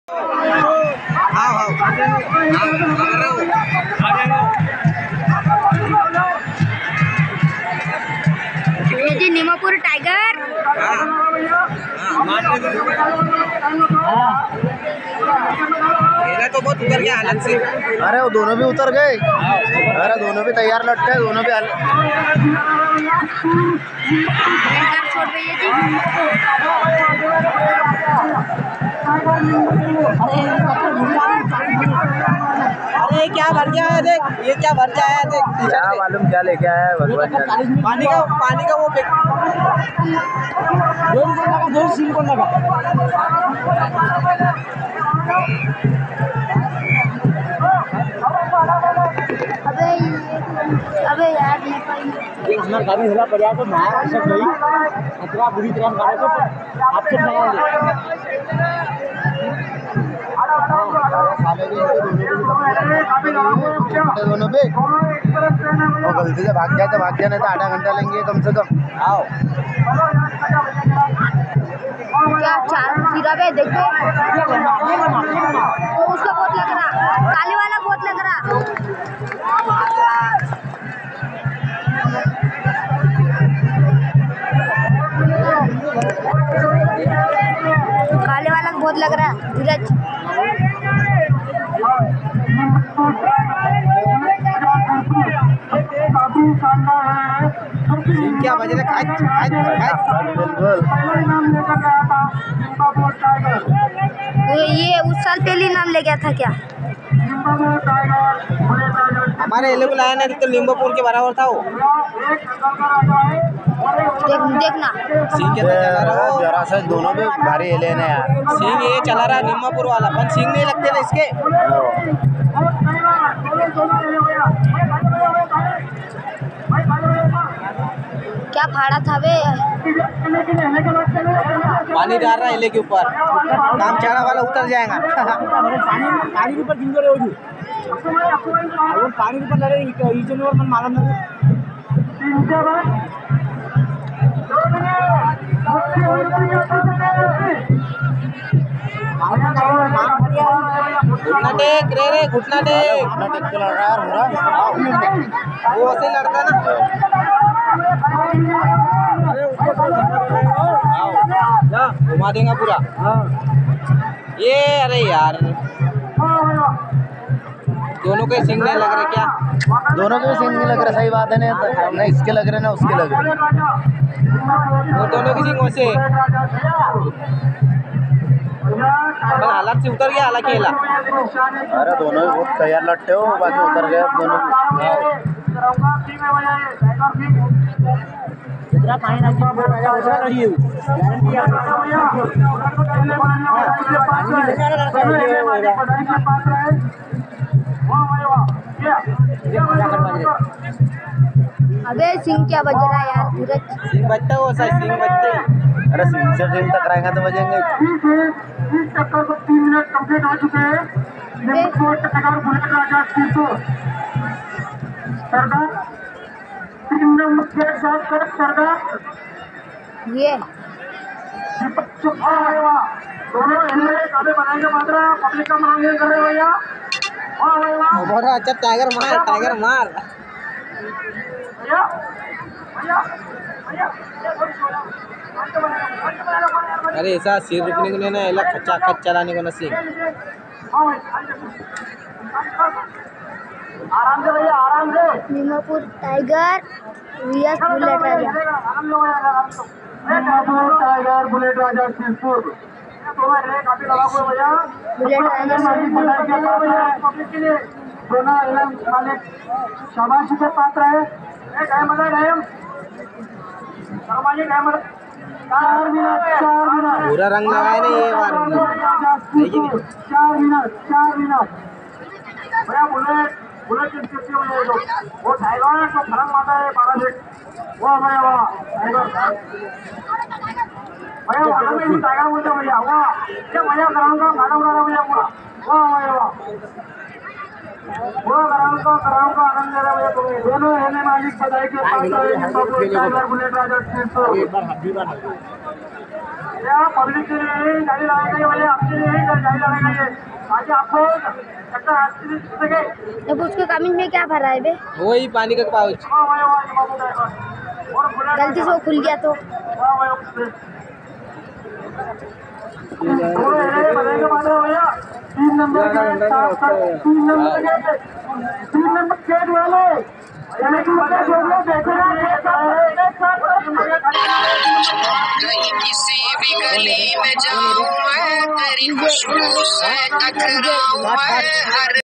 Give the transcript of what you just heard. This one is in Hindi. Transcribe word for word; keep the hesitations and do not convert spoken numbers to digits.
हाँ हाँ ये जी नीमापुर टाइगर। खेला तो बहुत उतर गया हालत से। अरे वो दोनों भी उतर गए। अरे दोनों भी तैयार लटके, दोनों भी छोड़ रही है जी। अरे क्या भर गया है देख, ये क्या भर जाया है देख। क्या मालूम क्या लेके आया है भगवान जाने। पानी का पानी का वो दो सीन को लगा। अबे अबे यार अपना गाड़ी हिला पड़ा तो मार सब नहीं अतरा बुरी तरह मारे तो आपसे लगाओगे। दोनों पे वो गलती से भाग जाए तो भाग जाए, नहीं तो आधा घंटा लेंगे कम से कम। आओ क्या चार फिरा बे देखो उसका बहुत लग रहा, काले वाला बहुत लग रहा। काले वाला बहुत लग रहा धीरज। क्या बज रहा है? ये उस साल पहले नाम ले गया था क्या? हमारे एले को लाया नहीं तो नीमपुर के बराबर था वो। देख देखना सिंह के चला रहा हो जरा सा दोनों में भारी एले ने यार। सिंह ये चला रहा नीमपुर वाला, पर सिंह नहीं लगते ना इसके। क्या फाड़ा था बे? पानी डाल रहा है एले के ऊपर, काम चारा वाला उतर जाएगा। पानी के ऊपर जिंदो रहे हो पानी के ऊपर लड़े मालूम नहीं। घुटना टेक रे रे घुटना टेक घुटना टेक के लड़ रहा है पूरा। वो ऐसे लड़ता ना। घुमा देगा पूरा। ये अरे यार दोनों के सिंग नहीं लग रहे क्या? दोनों के भी सिंग नहीं लग रहा। सही बात है ना, ना इसके लग रहे ना उसके लग रहे। वो दोनों की सिंग वैसे हालात से उतर गया हालांकि खेला। अरे दोनों भी बहुत तैयार लटते हो, बाकी उतर गए दोनों भी। अबे सिंह क्या बज रहा है यार धीरज? सिंह बजता है वो सही सिंह बजते। अरे सिंह से सिंह तक रहेगा तो बजेंगे। टक्कर को तीन मिनट कंप्लीट हो चुके हैं। सरदार तीन नंबर के साथ कर सरदार ये दोनों काबे बनाएंगे मात्रा पब्लिक का मनोरंजन कर रहे भैया। वाह भाई वाह बहुत अच्छा टाइगर मार टाइगर मार भैया भैया भैया। अरे ऐसा सिर रुकने को नहीं ना, एला खच्चा खच चलाने को ना सिंह। आराम से भैया आराम से। Neemapur tiger V S bullet Raja. Neemapur tiger bullet Raja Singhpur काफी लगा हुआ भैया। बुलेट राजा पब्लिक के लिए दोनों इनाम मालिक शाबाशी के पात्र है। चार मिनट चार मिनट पूरा रंग लगाए नहीं ये बार चार मिनट चार मिनट भैया बुलेट बुलेट की स्थिति में ये जो वो टाइगर है तो खरंग माता है बारह से वो भैया वाह टाइगर भैया वाला में टाइगर बोलते भैया वाह ये भैया कराऊंगा खाना उड़ा भैया पूरा वाह भैया वाह वो कराऊंगा कराऊंगा आनंद ले रहा भैया तुम्हें दोनों रहने मालिक बधाई के पास टाइगर बुलेट राजा भैया पब्लिक के लिए ही गाड़ी लगाएंगे भैया, आपके लिए ही गाड़ी लगाएंगे ताकि आपको चक्कर आती सके। अब उसके कमीज में क्या भरा है बे? वही पानी का पाउच। वाह वाह वाह बाबू ड्राइवर और बुलेट गलती से वो खुल गया तो वाह वाह थोड़े हेरे बनेंगे मानो भैया। तीन नंबर के साथ साथ तीन नंबर के तीन नंबर गेट वाले यानी कि मतलब जो लोग देखो ना एक साथ एक साथ कहीं किसी भी गली में जाऊं मैं, तेरी खुशबू से टकराऊं मैं, हर